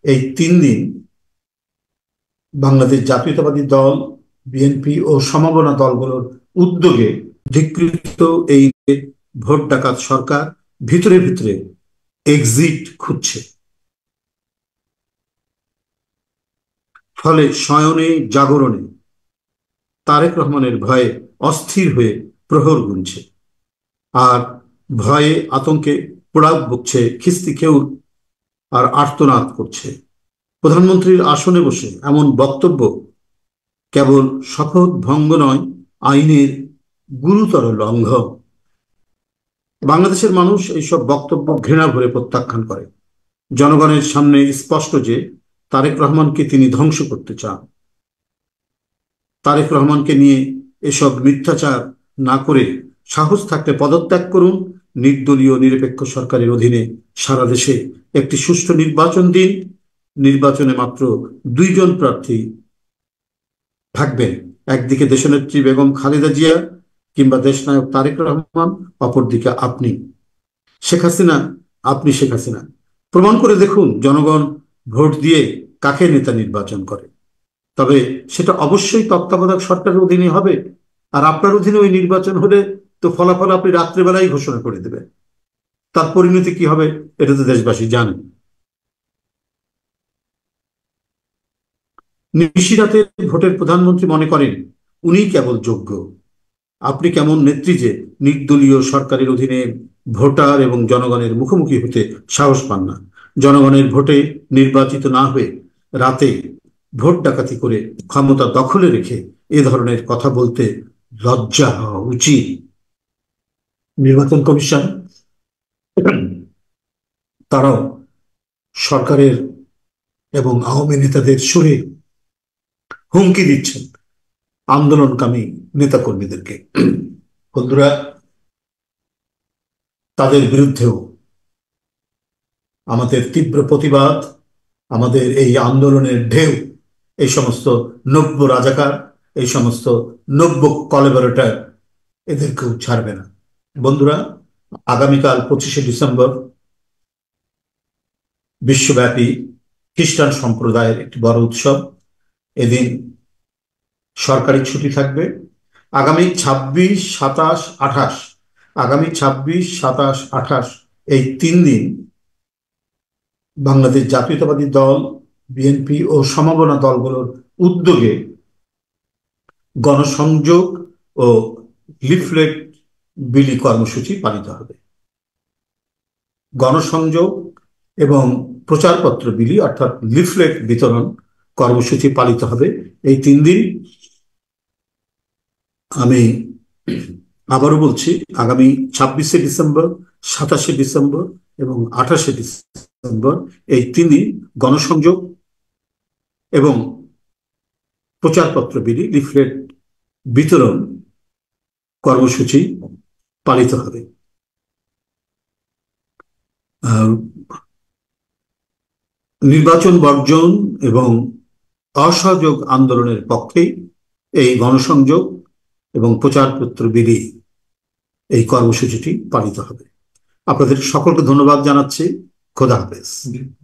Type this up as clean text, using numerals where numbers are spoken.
এই 3 দিন বাংলাদেশ জাতীয়তাবাদী দল, বিএনপি ও সমমনা দলগুলোর উদ্যোগে ধিক্কৃত এই ভোট ডাকাত সরকার ভিতরে ভিতরে এক্সিট খুঁজছে। ফলে শয়নে জাগরণে তারেক রহমানের ভয়ে অস্থির হয়ে প্রহর গুনছে, আর ভয়ে আতঙ্কে পোড়াক বকছে, খিস্তি খেউর আর আর্তনাদ করছে। প্রধানমন্ত্রীর আসনে বসে এমন বক্তব্য কেবল শপথ ভঙ্গ নয়, আইনের গুরুতর লঙ্ঘন। বাংলাদেশের মানুষ এইসব বক্তব্য ঘৃণা ভরে প্রত্যাখ্যান করে। জনগণের সামনে স্পষ্ট যে তারেক রহমানকে তিনি ধ্বংস করতে চান। তারেক রহমানকে নিয়ে এসব মিথ্যাচার না করে সাহস থাকলে পদত্যাগ করুন, নির্দলীয় নিরপেক্ষ সরকারের অধীনে সারা দেশে একটি সুষ্ঠু নির্বাচন দিন। নির্বাচনে মাত্র 2 জন প্রার্থী থাকবেন, একদিকে দেশনেত্রী বেগম খালেদা জিয়া কিংবা দেশনায়ক তারেক রহমান, অপরদিকে আপনি শেখ হাসিনা। শেখ হাসিনা প্রমাণ করে দেখুন জনগণ ভোট দিয়ে কাকে নেতা নির্বাচন করে। তবে সেটা অবশ্যই তত্ত্বাবধায়ক সরকারের অধীনে হবে, আর আপনার অধীনে ওই নির্বাচন হলে তো ফলাফল আপনি রাত্রেবেলায় ঘোষণা করে দেবেন। তার পরিণতি কি হবে এটা তো দেশবাসী জানেন। নিশিরাতে ভোটের প্রধানমন্ত্রী মনে করেন উনি কেবল যোগ্য। আপনি কেমন নেত্রী যে নির্দলীয় সরকারের অধীনে ভোটার এবং জনগণের মুখোমুখি হতে সাহস পান না। জনগণের ভোটে নির্বাচিত না হয়ে রাতে ভোট ডাকাতি করে ক্ষমতা দখলে রেখে এ ধরনের কথা বলতে লজ্জা হওয়া উচিত। নির্বাচন কমিশন তারাও সরকারের এবং আওয়ামী নেতাদের সুরে হুমকি দিচ্ছেন আন্দোলনকামী নেতাকর্মীদেরকে। বন্ধুরা, তাদের বিরুদ্ধেও আমাদের তীব্র প্রতিবাদ, আমাদের এই আন্দোলনের ঢেউ এই সমস্ত নব্য রাজাকার, এই সমস্ত নব্য কলাবরেটর এদেরকেও ছাড়বে না। বন্ধুরা, আগামীকাল 25শে ডিসেম্বর বিশ্বব্যাপী খ্রিস্টান সম্প্রদায়ের একটি বড় উৎসব। এদিন সরকারি ছুটি থাকবে। আগামী 26, 27, 28 এই 3 দিন বাংলাদেশ জাতীয়তাবাদী দল, বিএনপি ও সমমনা দলগুলোর উদ্যোগে গণসংযোগ ও লিফলেট বিলি কর্মসূচি পালিত হবে। গণসংযোগ এবং প্রচারপত্র বিলি অর্থাৎ লিফলেট বিতরণ কর্মসূচি পালিত হবে এই 3 দিন। আমি আবারও বলছি, আগামী 26শে ডিসেম্বর, 27শে ডিসেম্বর এবং 28শে ডিসেম্বর এই 3 দিন গণসংযোগ এবং প্রচারপত্র বিলি লিফলেট বিতরণ কর্মসূচি পালিত হবে। নির্বাচন বর্জন এবং অসহযোগ আন্দোলনের পক্ষে এই গণসংযোগ এবং প্রচারপত্র বিলি এই কর্মসূচিটি পালিত হবে। আপনাদের সকলকে ধন্যবাদ জানাচ্ছি। খোদা হাফেজ।